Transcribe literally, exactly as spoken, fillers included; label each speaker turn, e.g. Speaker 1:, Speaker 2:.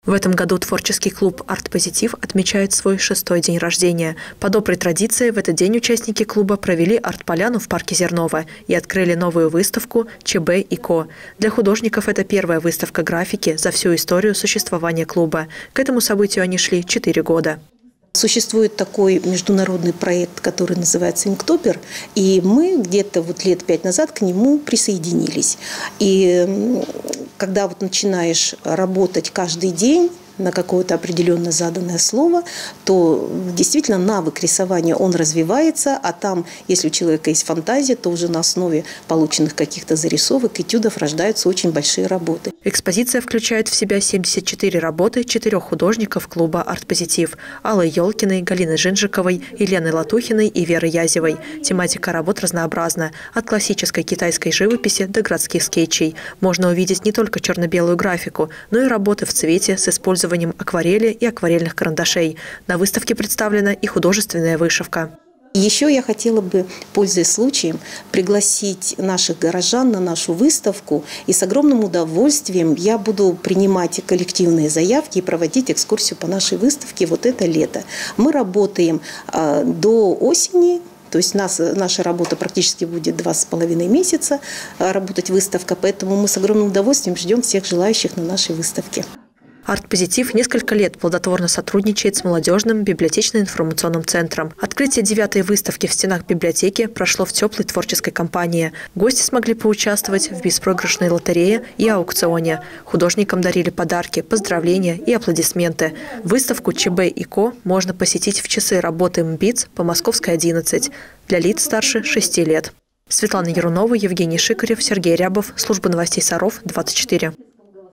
Speaker 1: В этом году творческий клуб «Арт-Позитив» отмечает свой шестой день рождения. По доброй традиции в этот день участники клуба провели арт-поляну в парке Зерново и открыли новую выставку «ЧБ и Ко». Для художников это первая выставка графики за всю историю существования клуба. К этому событию они шли четыре года.
Speaker 2: Существует такой международный проект, который называется «Инктопер», и мы где-то вот лет пять назад к нему присоединились. И когда вот начинаешь работать каждый день на какое-то определенно заданное слово, то действительно навык рисования, он развивается, а там, если у человека есть фантазия, то уже на основе полученных каких-то зарисовок, этюдов рождаются очень большие работы.
Speaker 1: Экспозиция включает в себя семьдесят четыре работы четырех художников клуба «Арт-Позитив» – Аллы Ёлкиной, Галины Жинжиковой, Елены Латухиной и Веры Язевой. Тематика работ разнообразна – от классической китайской живописи до городских скетчей. Можно увидеть не только черно-белую графику, но и работы в цвете с использованием акварели и акварельных карандашей. На выставке представлена и художественная вышивка.
Speaker 2: Еще я хотела бы, пользуясь случаем, пригласить наших горожан на нашу выставку. И с огромным удовольствием я буду принимать коллективные заявки и проводить экскурсию по нашей выставке вот это лето. Мы работаем э, до осени. То есть нас, наша работа практически будет два с половиной месяца работать выставка. Поэтому мы с огромным удовольствием ждем всех желающих на нашей выставке.
Speaker 1: «Арт-Позитив» несколько лет плодотворно сотрудничает с молодежным библиотечно-информационным центром. Открытие девятой выставки в стенах библиотеки прошло в теплой творческой кампании. Гости смогли поучаствовать в беспроигрышной лотерее и аукционе. Художникам дарили подарки, поздравления и аплодисменты. Выставку «ЧБ и Ко» можно посетить в часы работы МБИЦ по Московской, одиннадцать для лиц старше шести лет. Светлана Ярунова, Евгений Шикарев, Сергей Рябов. Служба новостей Саров, двадцать четыре.